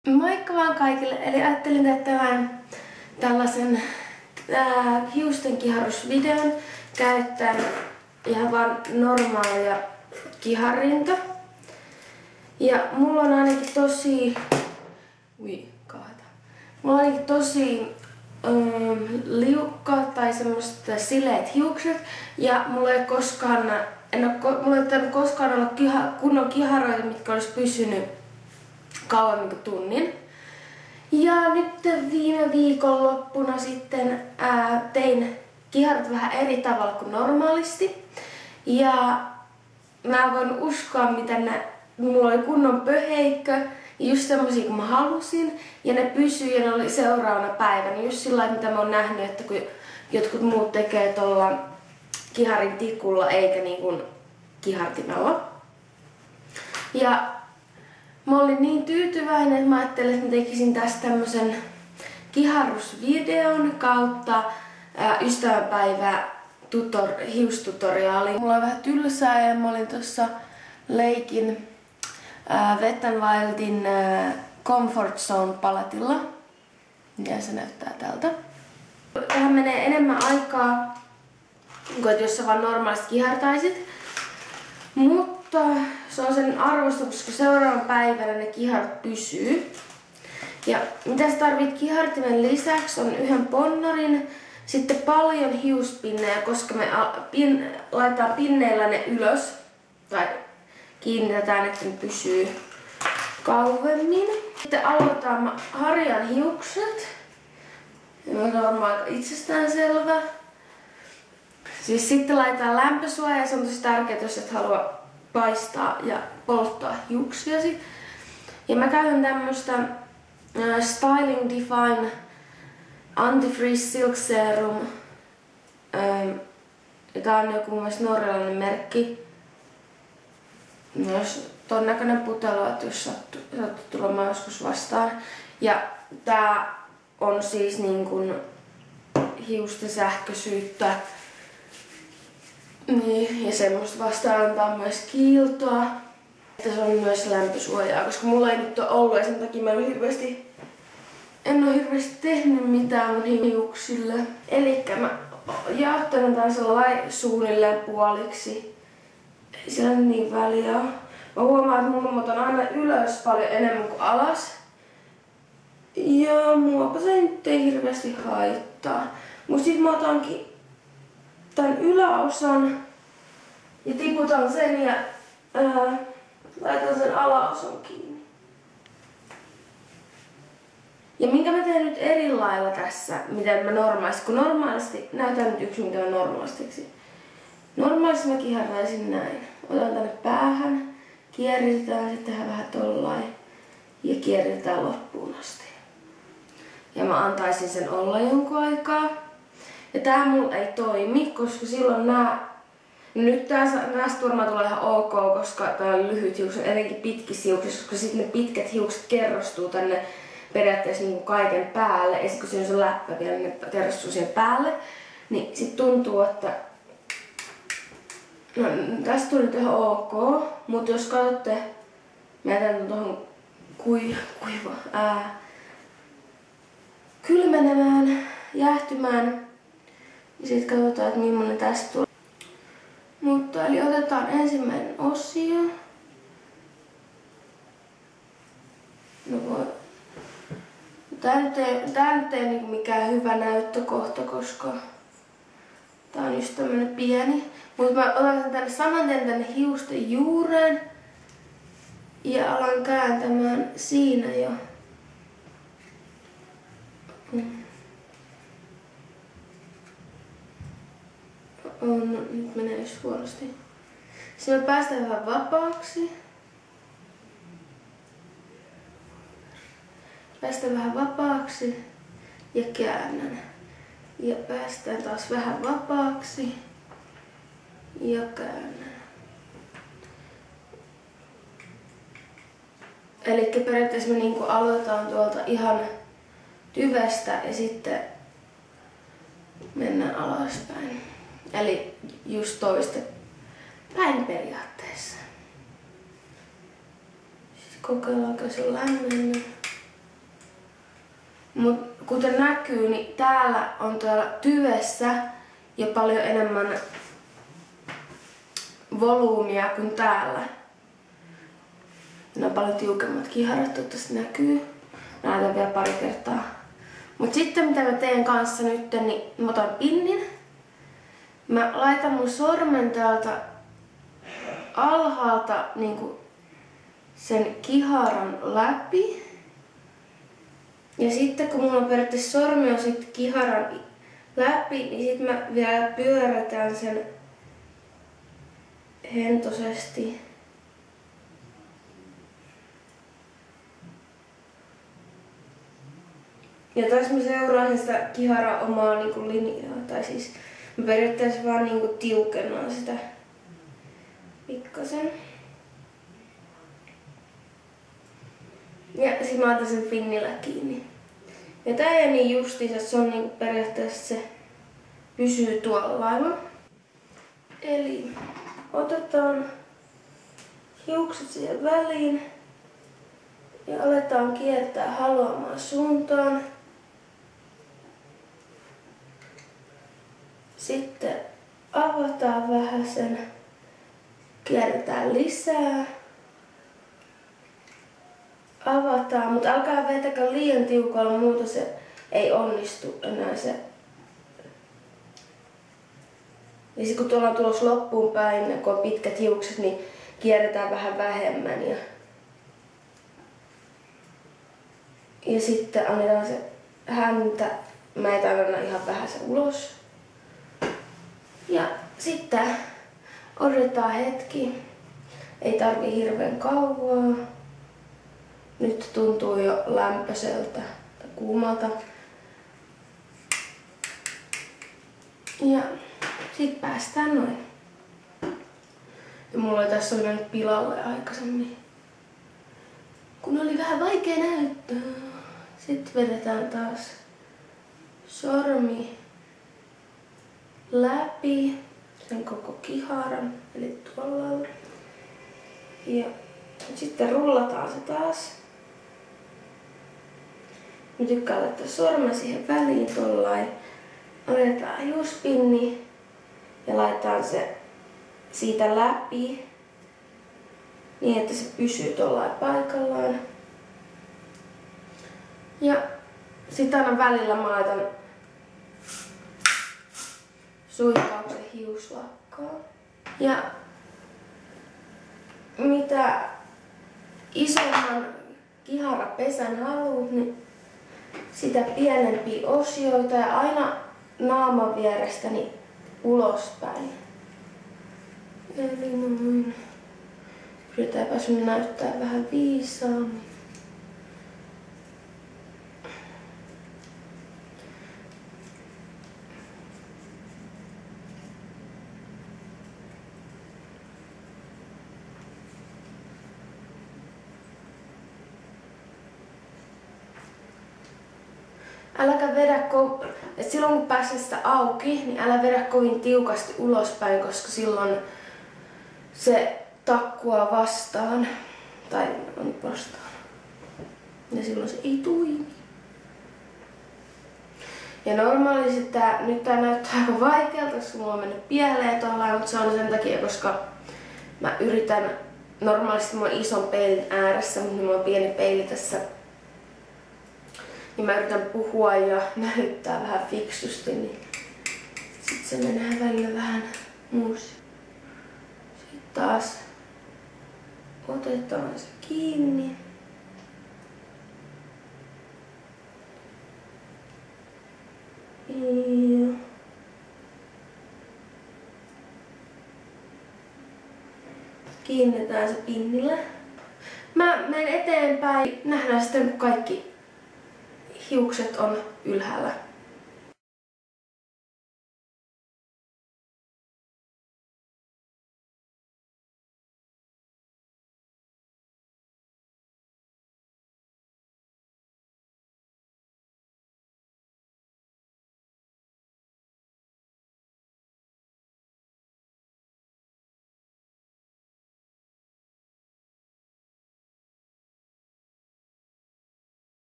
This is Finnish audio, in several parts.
Moikka vaan kaikille! Eli ajattelin tehdä tämän tällaisen hiusten kiharrusvideon käyttäen ihan vaan normaalia kiharrinta. Ja mulla on ainakin tosi... Mulla on ainakin tosi liukkaat tai semmoiset sileet hiukset. Ja mulla ei koskaan olla kunnon kiharoita, mitkä olisi pysynyt kauemmin kuin tunnin. Ja nyt viime viikonloppuna sitten tein kiharrat vähän eri tavalla kuin normaalisti. Ja mä voin uskoa, miten mulla oli kunnon pöheikkö, just semmosia kuin mä halusin. Ja ne pysyi ja ne oli seuraavana päivänä. Just sillä lailla, mitä mä oon nähnyt, että kun jotkut muut tekee tuolla kiharin tikulla eikä niin kuin kihartimella. Ja mä olin niin tyytyväinen, että mä ajattelin, että mä tekisin tästä tämmösen kiharrusvideon kautta ystävänpäivä hiustutoriaali. Mulla on vähän tylsää ja mä olin tuossa leikin Wet n Wildin Comfort Zone paletilla. Ja se näyttää tältä. Tähän menee enemmän aikaa kuin jos sä vaan normaalisti kihartaisit. Mutta se on sen arvosta, koska seuraavan päivänä ne kiharat pysyy. Ja mitä sä tarvit kihartimen lisäksi on yhden ponnarin, sitten paljon hiuspinnejä, koska me laitetaan pinneillä ne ylös. Tai kiinnitetään, että ne pysyy kauemmin. Sitten aloitetaan, mä harjaan hiukset. Se on varmaan aika itsestäänselvä. Siis sitten laitetaan lämpösuoja ja se on tosi tärkeää, jos et halua paistaa ja polttaa hiuksiasi. Ja mä käytän tämmöstä Styling Define Anti-Freeze Silk Serum. Ja tää on joku mun mielestä norjalainen merkki. Myös ton näköinen putelo, että jos sattuu tulemaan joskus vastaan. Ja tää on siis niin kuin hiusten sähköisyyttä. Niin, ja semmoista vastaan antaa myös kiiltoa. Että se on myös lämpösuojaa, koska mulla ei nyt ole ollut ja sen takia mä en ole hirveästi tehnyt mitään mun hiuksille. Elikkä mä jaottelen tän sellainen suunnilleen puoliksi. Ei sillä niin väliä. Mä huomaan, että mun otan aina ylös paljon enemmän kuin alas. Ja muapa se nyt ei hirveästi haittaa. Mut sit mä otankin tän yläosan ja tiputan sen ja laitan sen alaosan kiinni. Ja minkä mä teen nyt eri lailla tässä, miten mä normaalisti, kun normaalisti, näytän nyt yksi mitä mä normaalisti teksin. Normaalisti mä kiharraisin näin. Otan tänne päähän, kierritään, sitten tehdään vähän tollain ja kierritään loppuun asti. Ja mä antaisin sen olla jonkun aikaa. Ja tää mulla ei toimi, koska silloin nyt näistä varmaan tulee ihan ok, koska tää on lyhyt hiukset, etenkin pitkissä hiuksissa, koska sitten ne pitkät hiukset kerrostuu tänne periaatteessa niin kuin kaiken päälle. Ja sit kun siinä on se läppä vielä, niin ne kerrostuu siihen päälle. Niin sit tuntuu, että no, tästä tuli nyt ihan ok, mutta jos katsotte, mä jätän tuohon kylmenemään, jäähtymään. Ja sit katsotaan, että millainen tästä tulee. Mutta eli otetaan ensimmäinen osio. No voi. Tää nyt ei niinku mikään hyvä näyttökohta, koska tää on just tämmönen pieni. Mutta mä otan sen tänne saman tien tänne hiusten juureen. Ja alan kääntämään siinä jo. Nyt menee just huonosti. Sitten me päästään vähän vapaaksi. Päästään vähän vapaaksi ja käännän. Ja päästään taas vähän vapaaksi ja käännän. Elikkä periaatteessa me niinku aloitetaan tuolta ihan tyvestä ja sitten mennään alaspäin. Eli just toista päin periaatteessa. Sitten kokeillaanko se lämmennyt. Mut kuten näkyy, niin täällä on täällä tyvessä jo paljon enemmän volyymia kuin täällä. Ne on paljon tiukemmat kiharat, toivottavasti näkyy. Näytän vielä pari kertaa. Mut sitten mitä mä teen kanssa nyt, niin mä otan pinnin. Mä laitan mun sormen täältä alhaalta niinku sen kiharan läpi. Ja sitten kun mulla on periaatteessa sormi on sit kiharan läpi, niin sit mä vielä pyörätän sen hentosesti. Ja tässä mä seuraan sitä kiharan omaa niinku linjaa, tai siis mä periaatteessa vaan niinku tiukennan sitä pikkasen. Ja sit mä otan sen pinnillä kiinni. Ja tää ei niin justiinsa, se on niinku periaatteessa se pysyy tuolla lailla. Eli otetaan hiukset siihen väliin ja aletaan kiertää haluamaan suuntaan. Sitten avataan vähän sen, kierretään lisää. Avataan, mutta älkää vetäkö liian tiukalla, muuta se ei onnistu enää se. Ja sitten kun tuolla on tulossa loppuun päin, kun on pitkät hiukset, niin kierretään vähän vähemmän. Ja sitten annetaan se häntä, mä annan ihan vähän se ulos. Ja sitten odotetaan hetki, ei tarvii hirveän kauaa. Nyt tuntuu jo lämpöiseltä tai kuumalta. Ja sit päästään noin. Ja mulla oli tässä mennyt pilalle aikaisemmin, kun oli vähän vaikea näyttää. Sitten vedetään taas sormi läpi sen koko kiharan, eli tuolla lailla. Ja sitten rullataan se taas. Mä tykkään laittaa sormen siihen väliin tollain. Otetaan hiuspinni ja laitetaan se siitä läpi niin, että se pysyy tollain paikallaan. Ja sit aina välillä mä laitan suihkauksen hiuslakkaa. Ja mitä isomman kiharapesän haluat, niin sitä pienempiä osioita ja aina naaman vierestäni ulospäin. Eli noin. Yritetäänpä sun näyttää vähän viisaammin. Äläkä vedä silloin kun pääsee sitä auki, niin älä vedä kovin tiukasti ulospäin, koska silloin se takkuaa vastaan. Tai on vastaan. Ja silloin se ei toimi. Ja normaalisti nyt tää näyttää aika vaikealta, koska mulla on mennyt pieleen tollain, mutta se on sen takia, koska mä yritän, normaalisti mulla on ison peilin ääressä, mutta mulla on pieni peili tässä. Niin mä yritän puhua ja näyttää vähän fiksusti, niin sit se menee välillä vähän muusi. Sitten taas otetaan se kiinni. Ja kiinnitetään se pinnille. Mä menen eteenpäin. Nähdään sitten, kun kaikki hiukset on ylhäällä.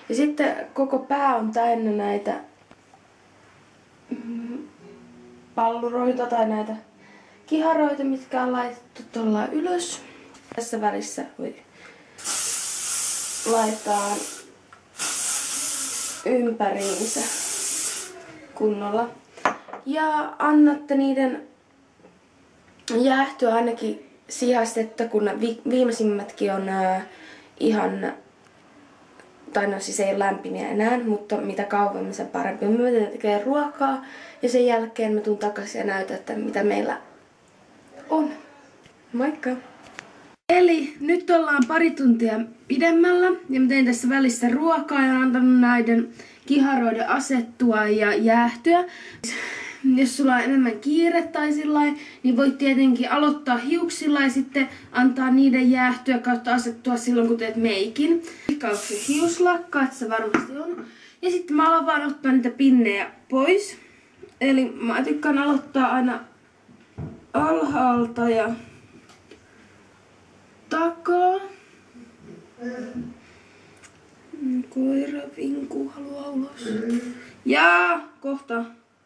Ja sitten koko pää on täynnä näitä palluroita tai näitä kiharoita, mitkä on laitettu tuolla ylös. Tässä välissä laitetaan ympäriinsä kunnolla. Ja annatte niiden jäähtyä ainakin sijastetta, kun viimeisimmätkin on ihan, tai no siis ei ole lämpimiä enää, mutta mitä kauemmin sen parempi. Me tekee ruokaa ja sen jälkeen mä tuun takaisin ja näytän, että mitä meillä on. Moikka! Eli nyt ollaan pari tuntia pidemmällä ja mä tein tässä välissä ruokaa ja antanut näiden kiharoiden asettua ja jäähtyä. Jos sulla on enemmän kiire tai sillain, niin voit tietenkin aloittaa hiuksilla ja sitten antaa niiden jäähtyä kautta asettua silloin kun teet meikin. Leikkauksen hiuslakka, että se varmasti on. Ja sitten mä alan vaan ottaa niitä pinnejä pois. Eli mä tykkään aloittaa aina alhaalta ja takaa. Koira vinkuu, haluaa ulos. Ja kohta.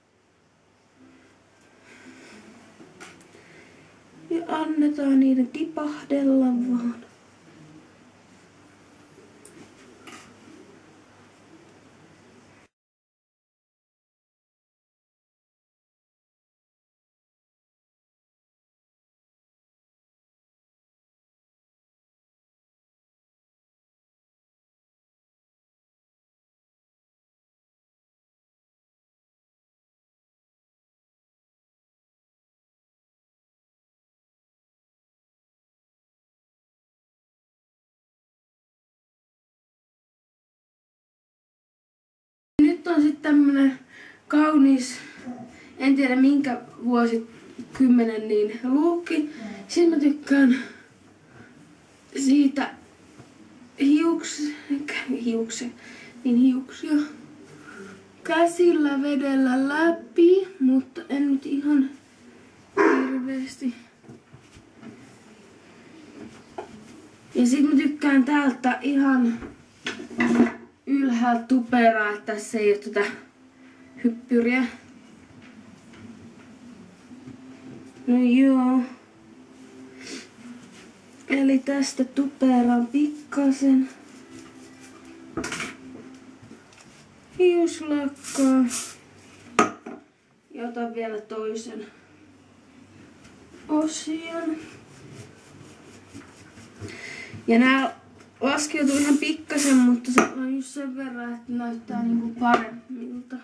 Ja annetaan niiden tipahdella vaan. Nyt on sitten tämmönen kaunis, en tiedä minkä vuosikymmenen niin luukki. Sitten mä tykkään siitä hiuksia käsillä vedellä läpi, mutta en nyt ihan hirveesti. Ja sit mä tykkään täältä ihan ylhäältä tuperaa, että tässä ei oo tätä hyppyriä. No joo. Eli tästä tuperaan pikkasen hiuslakkaa. Ja otan vielä toisen osion. Ja nää laskeutuu ihan pikkasen, mutta se on just sen verran, että näyttää niinku paremmilta.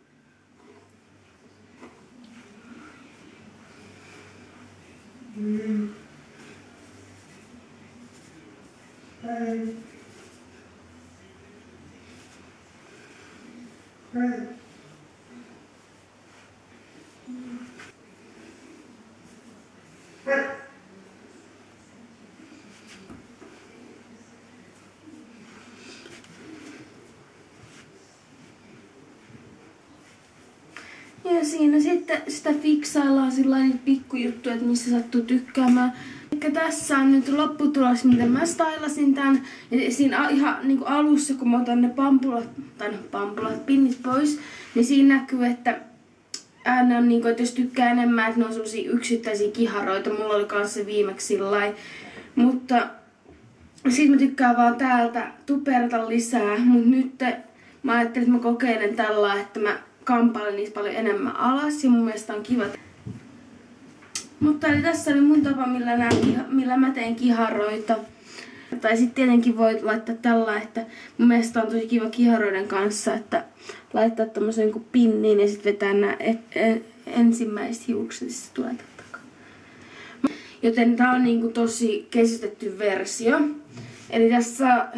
Ja siinä sitten sitä fiksaillaan sellainen pikkujuttu, että missä sattuu tykkäämään. Eli tässä on nyt lopputulos, mitä mä stylasin tän. Ja siinä ihan niin kuin alussa, kun mä otan ne pinnit pois, niin siinä näkyy, että ne on niin kuin, että jos tykkää enemmän, että ne on sellaisia yksittäisiä kiharoita. Mulla oli kanssa viimeksi sillai. Mutta sit mä tykkään vaan täältä tuperata lisää. Mut nyt mä ajattelin, että mä kokeilen tällä, että mä kampailen niistä paljon enemmän alas ja mun mielestä on kiva. Mutta eli tässä oli mun tapa, millä mä teen kiharoita. Tai sitten tietenkin voit laittaa tällä, että mun mielestä on tosi kiva kiharoiden kanssa, että laittaa tommosen kuin pinniin ja sitten vetää nämä ensimmäiset hiukset, siis tulee takaa. Joten tää on niinku tosi keskitetty versio. Eli tässä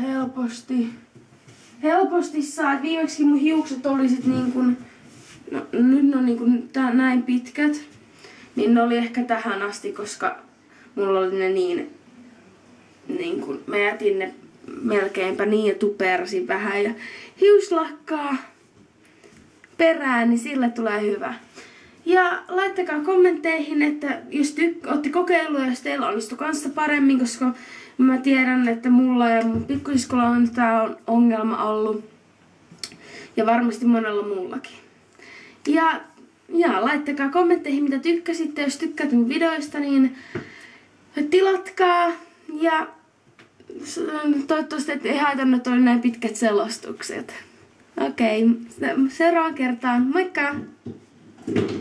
helposti saa, viimeksi mun hiukset oli sit niinkun, no nyt ne on niinkun näin pitkät. Niin ne oli ehkä tähän asti, koska mulla oli ne niin kuin mä jätin ne melkeinpä niin ja tuperasin vähän ja hiuslakkaa perään, niin sille tulee hyvä. Ja laittakaa kommentteihin, että jos ootte kokeillut ja jos teillä onnistui kanssa paremmin, koska mä tiedän, että mulla ja mun pikkusiskolla on tää ongelma ollut. Ja varmasti monella muullakin. Ja laittakaa kommentteihin, mitä tykkäsitte. Jos tykkäät mun videoista, niin tilatkaa. Ja toivottavasti ei haitannut oli näin pitkät selostukset. Okei, seuraavaan kertaan. Moikka!